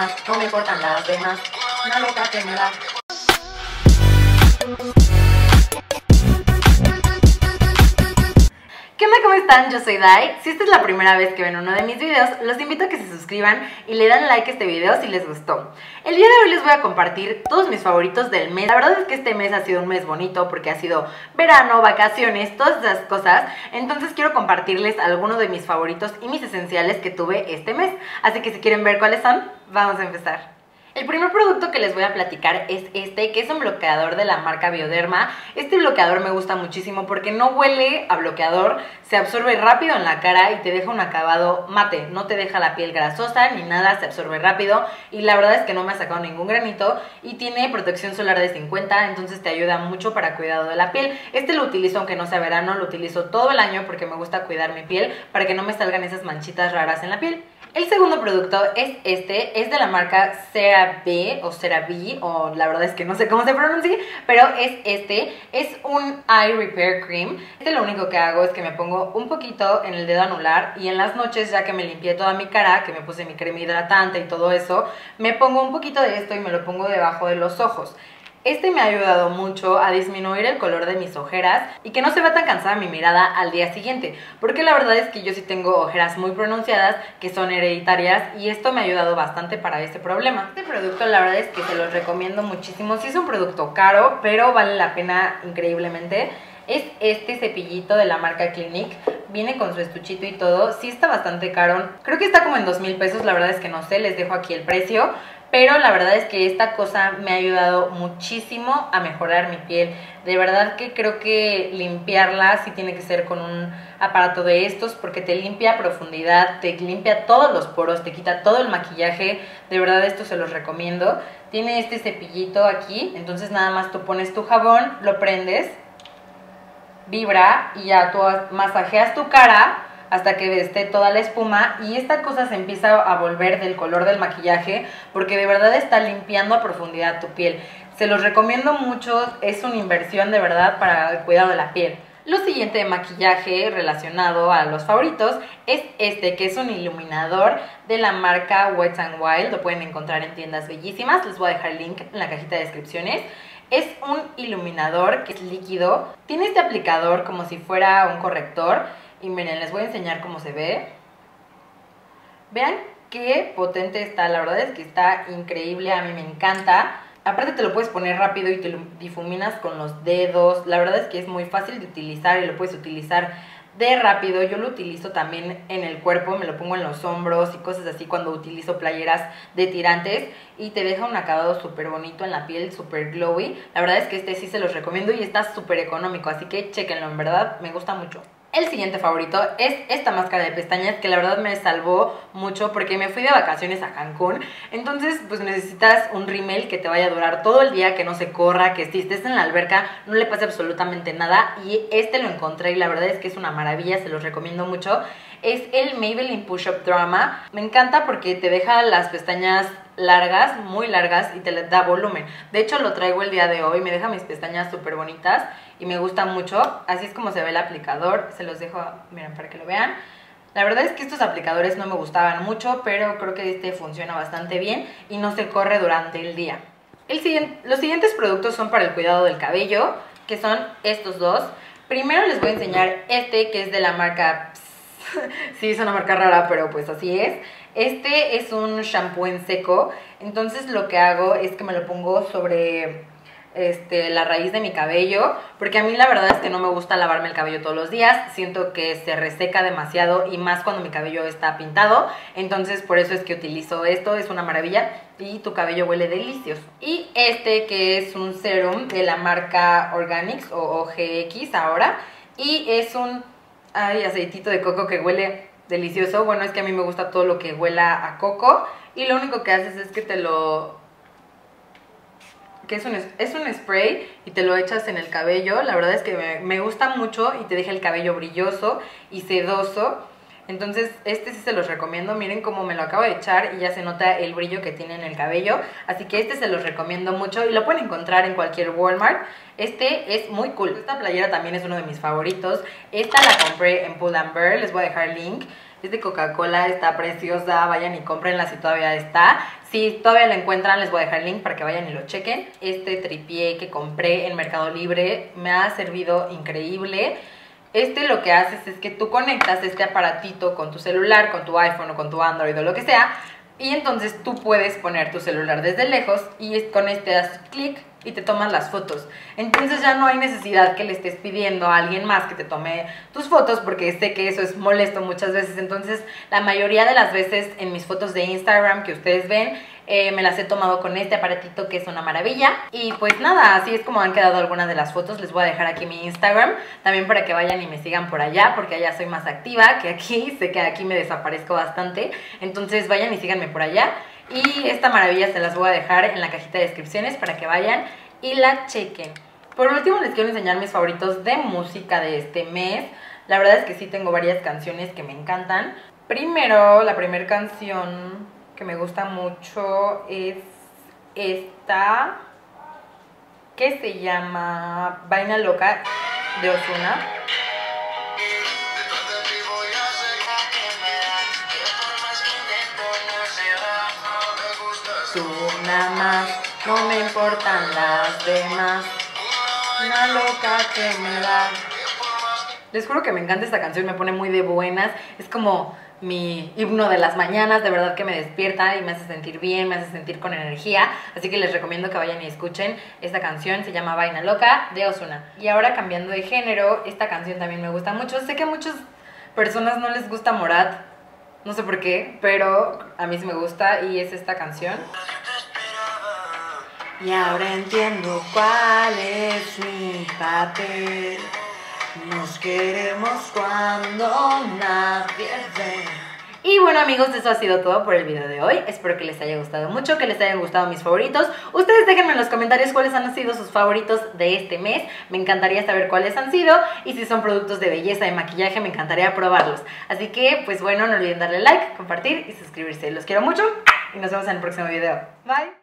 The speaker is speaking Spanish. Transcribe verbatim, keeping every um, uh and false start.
más, no me importan las demás, una loca que me da. ¿Qué onda? ¿Cómo están? Yo soy Dai. Si esta es la primera vez que ven uno de mis videos, los invito a que se suscriban y le dan like a este video si les gustó. El día de hoy les voy a compartir todos mis favoritos del mes. La verdad es que este mes ha sido un mes bonito porque ha sido verano, vacaciones, todas esas cosas. Entonces quiero compartirles algunos de mis favoritos y mis esenciales que tuve este mes. Así que si quieren ver cuáles son, vamos a empezar. El primer producto que les voy a platicar es este, que es un bloqueador de la marca Bioderma. Este bloqueador me gusta muchísimo porque no huele a bloqueador, se absorbe rápido en la cara y te deja un acabado mate. No te deja la piel grasosa ni nada, se absorbe rápido y la verdad es que no me ha sacado ningún granito y tiene protección solar de cincuenta, entonces te ayuda mucho para cuidado de la piel. Este lo utilizo aunque no sea verano, lo utilizo todo el año porque me gusta cuidar mi piel para que no me salgan esas manchitas raras en la piel. El segundo producto es este, es de la marca CeraVe o CeraVe, o la verdad es que no sé cómo se pronuncia, pero es este, es un Eye Repair Cream. Este lo único que hago es que me pongo un poquito en el dedo anular y en las noches, ya que me limpié toda mi cara, que me puse mi crema hidratante y todo eso, me pongo un poquito de esto y me lo pongo debajo de los ojos. Este me ha ayudado mucho a disminuir el color de mis ojeras y que no se vea tan cansada mi mirada al día siguiente, porque la verdad es que yo sí tengo ojeras muy pronunciadas que son hereditarias y esto me ha ayudado bastante para este problema. Este producto la verdad es que se los recomiendo muchísimo. Sí es un producto caro, pero vale la pena increíblemente. Es este cepillito de la marca Clinique, viene con su estuchito y todo. Sí está bastante caro, creo que está como en dos mil pesos, la verdad es que no sé, les dejo aquí el precio. Pero la verdad es que esta cosa me ha ayudado muchísimo a mejorar mi piel. De verdad que creo que limpiarla sí tiene que ser con un aparato de estos, porque te limpia a profundidad, te limpia todos los poros, te quita todo el maquillaje. De verdad esto se los recomiendo. Tiene este cepillito aquí, entonces nada más tú pones tu jabón, lo prendes, vibra y ya tú masajeas tu cara hasta que esté toda la espuma y esta cosa se empieza a volver del color del maquillaje porque de verdad está limpiando a profundidad tu piel. Se los recomiendo mucho, es una inversión de verdad para el cuidado de la piel. Lo siguiente de maquillaje relacionado a los favoritos es este, que es un iluminador de la marca Wet n Wild. Lo pueden encontrar en tiendas bellísimas, les voy a dejar el link en la cajita de descripciones. Es un iluminador que es líquido, tiene este aplicador como si fuera un corrector. Y miren, les voy a enseñar cómo se ve. Vean qué potente está, la verdad es que está increíble, a mí me encanta. Aparte te lo puedes poner rápido y te lo difuminas con los dedos. La verdad es que es muy fácil de utilizar y lo puedes utilizar de rápido. Yo lo utilizo también en el cuerpo, me lo pongo en los hombros y cosas así cuando utilizo playeras de tirantes. Y te deja un acabado súper bonito en la piel, súper glowy. La verdad es que este sí se los recomiendo y está súper económico, así que chéquenlo, en verdad me gusta mucho. El siguiente favorito es esta máscara de pestañas que la verdad me salvó mucho porque me fui de vacaciones a Cancún. Entonces pues necesitas un rímel que te vaya a durar todo el día, que no se corra, que si estés en la alberca no le pase absolutamente nada. Y este lo encontré y la verdad es que es una maravilla, se los recomiendo mucho. Es el Maybelline Push Up Drama. Me encanta porque te deja las pestañas largas, muy largas y te le da volumen. De hecho lo traigo el día de hoy, me deja mis pestañas súper bonitas y me gusta mucho. Así es como se ve el aplicador, se los dejo, miren, para que lo vean. La verdad es que estos aplicadores no me gustaban mucho, pero creo que este funciona bastante bien y no se corre durante el día. El siguiente, los siguientes productos son para el cuidado del cabello, que son estos dos. Primero les voy a enseñar este, que es de la marca... Sí, es una marca rara, pero pues así es. Este es un shampoo en seco, entonces lo que hago es que me lo pongo sobre este, la raíz de mi cabello, porque a mí la verdad es que no me gusta lavarme el cabello todos los días, siento que se reseca demasiado y más cuando mi cabello está pintado, entonces por eso es que utilizo esto, es una maravilla y tu cabello huele delicioso. Y este que es un serum de la marca Organics o O G X ahora, y es un ay, aceitito de coco que huele delicioso. Bueno, es que a mí me gusta todo lo que huela a coco y lo único que haces es que te lo... que es un, es un spray y te lo echas en el cabello. La verdad es que me, me gusta mucho y te deja el cabello brilloso y sedoso. Entonces este sí se los recomiendo. Miren cómo me lo acabo de echar y ya se nota el brillo que tiene en el cabello. Así que este se los recomiendo mucho y lo pueden encontrar en cualquier Walmart. Este es muy cool. Esta playera también es uno de mis favoritos. Esta la compré en Pull and Bear, les voy a dejar el link. Es de Coca-Cola, está preciosa, vayan y cómprenla si todavía está. Si todavía la encuentran, les voy a dejar el link para que vayan y lo chequen. Este tripié que compré en Mercado Libre me ha servido increíble. Este lo que haces es que tú conectas este aparatito con tu celular, con tu iPhone o con tu Android o lo que sea, y entonces tú puedes poner tu celular desde lejos y con este das clic y te toman las fotos. Entonces ya no hay necesidad que le estés pidiendo a alguien más que te tome tus fotos, porque sé que eso es molesto muchas veces. Entonces la mayoría de las veces en mis fotos de Instagram que ustedes ven, eh, me las he tomado con este aparatito, que es una maravilla. Y pues nada, así es como han quedado algunas de las fotos. Les voy a dejar aquí mi Instagram también para que vayan y me sigan por allá, porque allá soy más activa que aquí. Sé que aquí me desaparezco bastante, entonces vayan y síganme por allá. Y esta maravilla se las voy a dejar en la cajita de descripciones para que vayan y la chequen. Por último les quiero enseñar mis favoritos de música de este mes. La verdad es que sí tengo varias canciones que me encantan. Primero, la primera canción que me gusta mucho es esta, que se llama Vaina Loca, de Ozuna. Tú nada más, no me importan las demás, una loca que me da. Les juro que me encanta esta canción, me pone muy de buenas. Es como mi himno de las mañanas, de verdad que me despierta y me hace sentir bien, me hace sentir con energía. Así que les recomiendo que vayan y escuchen esta canción, se llama Vaina Loca, de Ozuna. Y ahora, cambiando de género, esta canción también me gusta mucho. Sé que a muchas personas no les gusta Morat, no sé por qué, pero a mí sí me gusta, y es esta canción. Y ahora entiendo cuál es mi papel. Nos queremos cuando nadie ve. Y bueno, amigos, eso ha sido todo por el video de hoy. Espero que les haya gustado mucho, que les hayan gustado mis favoritos. Ustedes déjenme en los comentarios cuáles han sido sus favoritos de este mes. Me encantaría saber cuáles han sido. Y si son productos de belleza, de maquillaje, me encantaría probarlos. Así que, pues bueno, no olviden darle like, compartir y suscribirse. Los quiero mucho y nos vemos en el próximo video. Bye.